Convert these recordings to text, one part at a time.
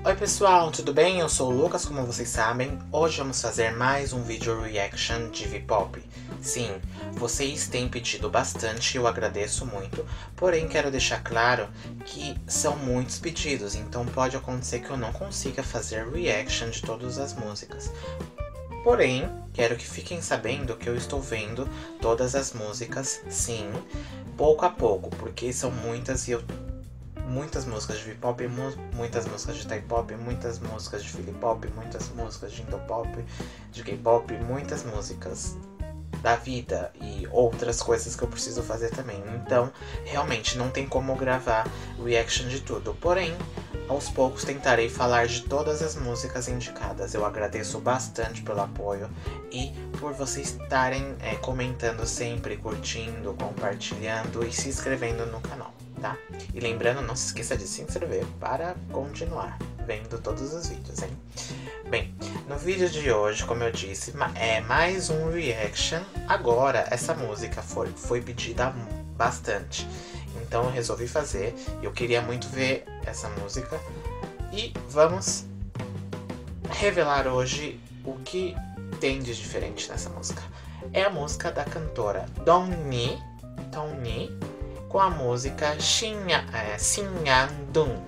Oi pessoal, tudo bem? Eu sou o Lucas, como vocês sabem. Hoje vamos fazer mais um vídeo reaction de V-Pop. Sim, vocês têm pedido bastante e eu agradeço muito. Porém, quero deixar claro que são muitos pedidos, então pode acontecer que eu não consiga fazer reaction de todas as músicas. Porém, quero que fiquem sabendo que eu estou vendo todas as músicas, sim, pouco a pouco, porque são muitas e muitas músicas de V-Pop, muitas músicas de K-Pop, muitas músicas de Filipop, muitas músicas de Indopop, de K-Pop, muitas músicas da vida e outras coisas que eu preciso fazer também. Então, realmente não tem como gravar reaction de tudo. Porém, aos poucos tentarei falar de todas as músicas indicadas. Eu agradeço bastante pelo apoio e por vocês estarem comentando sempre, curtindo, compartilhando e se inscrevendo no canal, tá? E lembrando, não se esqueça de se inscrever para continuar vendo todos os vídeos, hein? Bem, no vídeo de hoje, como eu disse, é mais um reaction. Agora, essa música foi pedida bastante, então eu resolvi fazer. Eu queria muito ver essa música e vamos revelar hoje o que tem de diferente nessa música. É a música da cantora Dongni com a música Sinhyandun.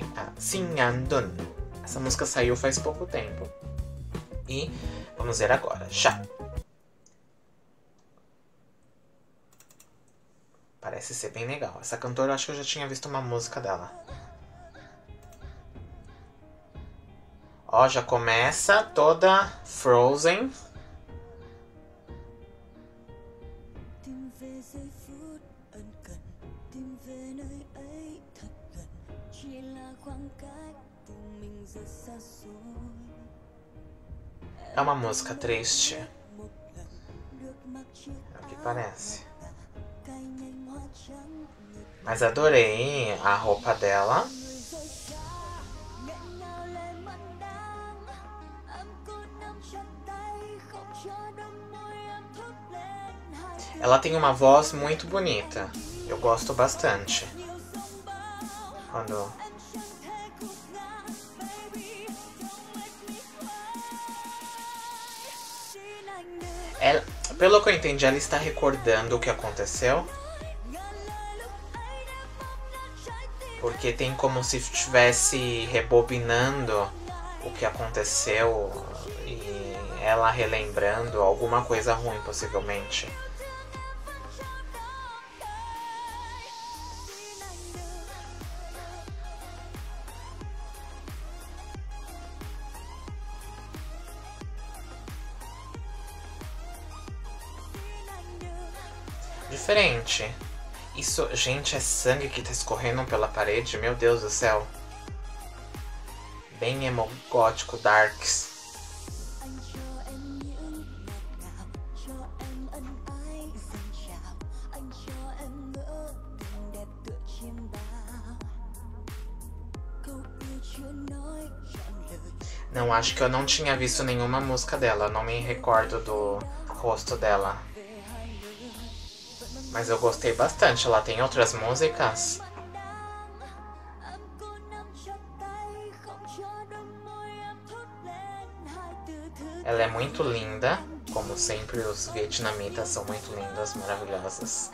Essa música saiu faz pouco tempo e vamos ver agora. Já! Parece ser bem legal. Essa cantora, eu acho que eu já tinha visto uma música dela. Ó, já começa toda Frozen. É uma música triste. É o que parece. Mas adorei a roupa dela. Ela tem uma voz muito bonita. Eu gosto bastante. Pelo que eu entendi, ela está recordando o que aconteceu. Porque tem como se estivesse rebobinando o que aconteceu e ela relembrando alguma coisa ruim, possivelmente. Diferente. Isso, gente, é sangue que tá escorrendo pela parede? Meu Deus do céu. Bem emo gótico, darks. Não, acho que eu não tinha visto nenhuma música dela. Não me recordo do rosto dela. Mas eu gostei bastante. Ela tem outras músicas. Ela é muito linda. Como sempre, os vietnamitas são muito lindos, maravilhosos.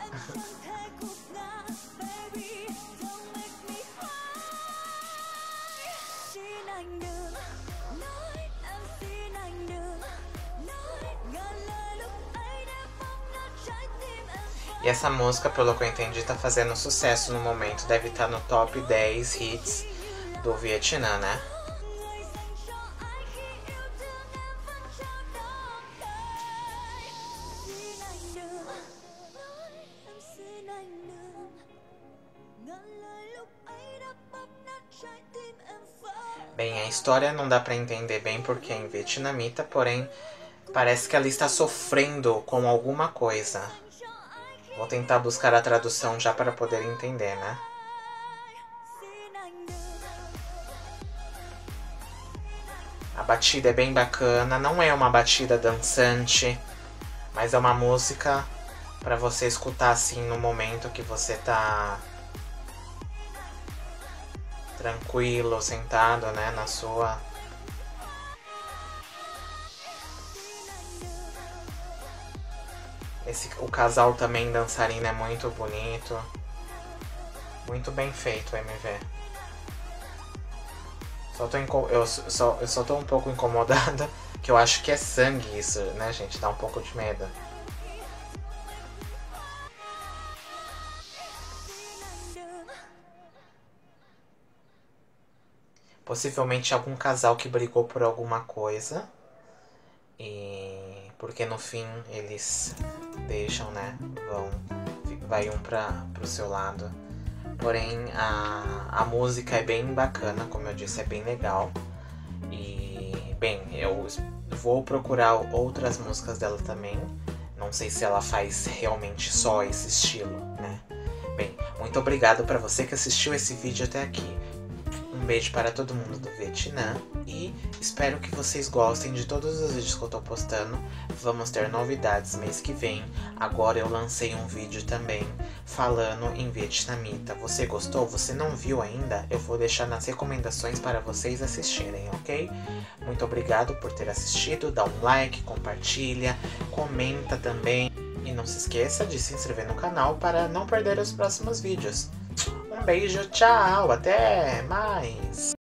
E essa música, pelo que eu entendi, tá fazendo sucesso no momento. Deve estar no top 10 hits do Vietnã, né? Bem, a história não dá pra entender bem porque é em vietnamita, porém parece que ela está sofrendo com alguma coisa. Vou tentar buscar a tradução já para poder entender, né? A batida é bem bacana, não é uma batida dançante, mas é uma música para você escutar assim no momento que você tá tranquilo, sentado, né, na sua. O casal também dançarino é muito bonito. Muito bem feito o MV. Eu só tô um pouco incomodada, que eu acho que é sangue isso, né, gente? Dá um pouco de medo. Possivelmente algum casal que brigou por alguma coisa. E porque no fim eles deixam, né? Vai um pro seu lado. Porém a música é bem bacana, como eu disse, é bem legal. E bem, eu vou procurar outras músicas dela também. Não sei se ela faz realmente só esse estilo, né? Bem, muito obrigado para você que assistiu esse vídeo até aqui. Um beijo para todo mundo do Vietnã e espero que vocês gostem de todos os vídeos que eu tô postando. Vamos ter novidades mês que vem. Agora eu lancei um vídeo também falando em vietnamita. Você gostou? Você não viu ainda? Eu vou deixar nas recomendações para vocês assistirem, ok? Muito obrigado por ter assistido. Dá um like, compartilha, comenta também. E não se esqueça de se inscrever no canal para não perder os próximos vídeos. Um beijo, tchau, até mais!